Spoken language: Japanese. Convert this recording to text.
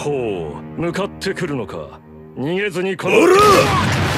ほう、向かってくるのか。逃げずにこの。 おら！